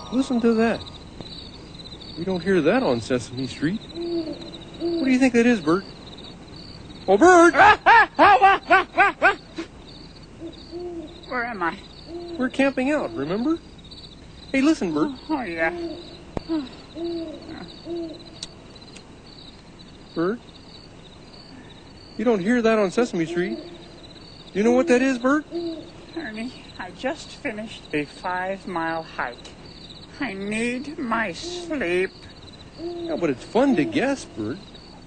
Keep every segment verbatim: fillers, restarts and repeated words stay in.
Listen to that. We don't hear that on Sesame Street. What do you think that is, Bert? Oh, Bert! Where am I? We're camping out, remember? Hey, listen, Bert. Oh, yeah. Bert? You don't hear that on Sesame Street. You know what that is, Bert? Ernie, I just finished a five-mile hike. I need my sleep. Yeah, but it's fun to guess, Bert.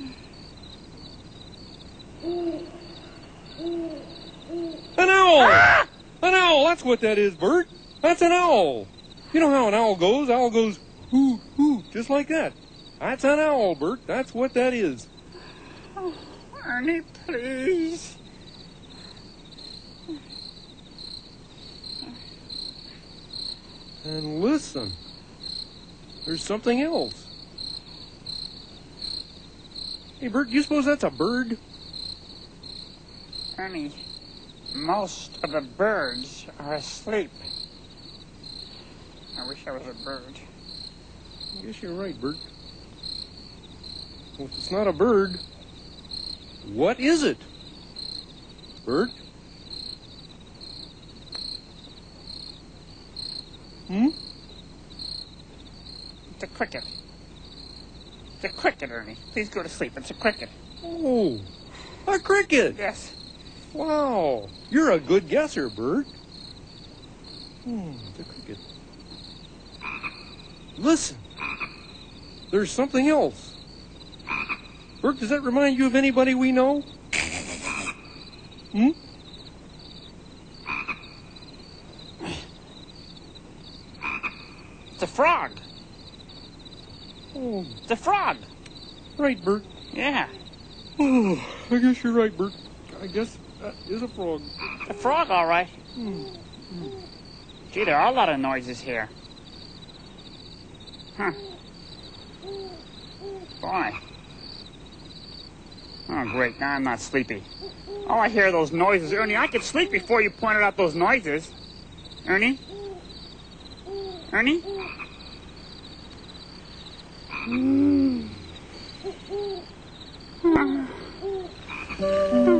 An owl! Ah! An owl! That's what that is, Bert. That's an owl. You know how an owl goes? Owl goes, hoo, hoo, just like that. That's an owl, Bert. That's what that is. Oh, Ernie, please. And listen, there's something else. Hey, Bert, do you suppose that's a bird? Ernie, most of the birds are asleep. I wish I was a bird. I guess you're right, Bert. Well, if it's not a bird, what is it? Bert? Hmm? It's a cricket. It's a cricket, Ernie. Please go to sleep. It's a cricket. Oh, a cricket. Yes. Wow, you're a good guesser, Bert. Hmm, it's a cricket. Listen, there's something else. Bert, does that remind you of anybody we know? Hmm? It's a frog. Oh, It's a frog. right, Bert. Yeah. Oh, I guess you're right, Bert. I guess that is a frog. A frog, all right. Hmm. Hmm. Gee, there are a lot of noises here. Huh. Boy. Oh, great. Now I'm not sleepy. All I hear are those noises. Ernie, I could sleep before you pointed out those noises. Ernie? Ernie? Mm.